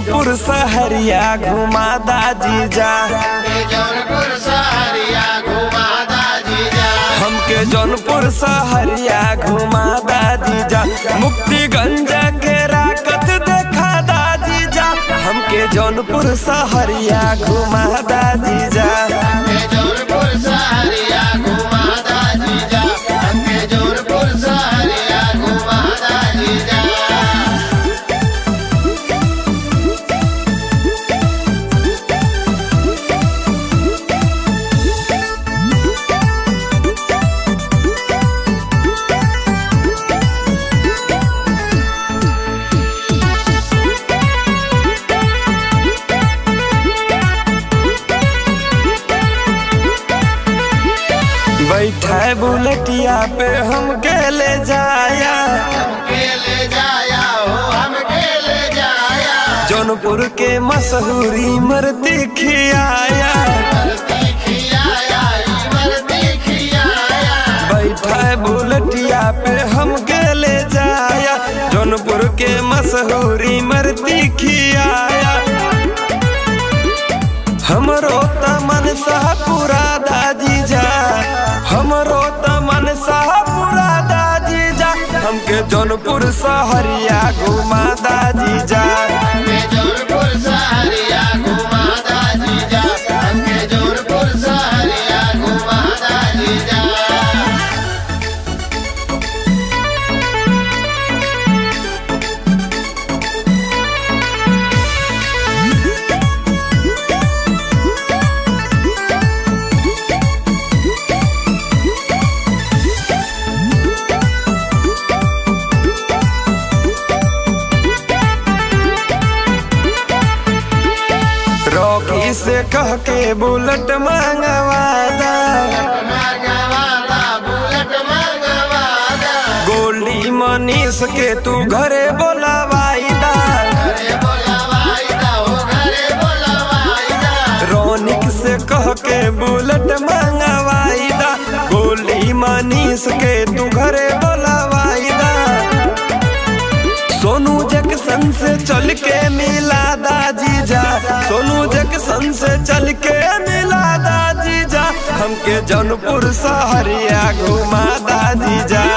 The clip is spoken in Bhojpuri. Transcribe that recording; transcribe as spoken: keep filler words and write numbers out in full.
जौनपुर सहरिया घुमा दा जीजा, जौनपुर सहरिया घुमा दा जीजा, हमके जौनपुर सहरिया घुमा दा जीजा, मुक्तिगंज के राकत देखा दा जीजा, हमके जौनपुर सहरिया घुमा दा जीजा, जौनपुर सहरिया घुमा दा जीजा, हमके जौनपुर सहरिया घुमा दा जीजा। बैठा बुलेटिया पे हमके ले जाया, हमके ले जाया हो हमके ले जाया, जौनपुर के मशहूरी इमरती खियाया, इमरती खियाया इमरती खियाया, बैठा बुलेटिया पे हमके ले जाया, जौनपुर के मशहूरी इमरती खियाया, हमरो तमन सा पूरा दा जीजा, हमरो तमन सा पूरा दा जीजा, हमके जौनपुर सहरिया घुमा दा जीजा, जौनपुर सहरिया घुमा दा जीजा, हमके जौनपुर सहरिया घुमा दा जीजा। रॉकी से कह के बुलेट मंगवादा, मंगवादा बुलेट मंगवादा, गोल्डी मनीष के तू घरे बोलावाईदा, घरे बोलावाईदा हो घरे बोलावाईदा, रोनिक से कह के बुलेट मंगवाईदा, गोल्डी मनीष के तू घरे बोलावाईदा, सोनू जंक्शन से चल के मिला दा जीजा, सोनू जंक्शन से चल के मिला दा जीजा, हमके जौनपुर सहरिया घुमा दा जीजा,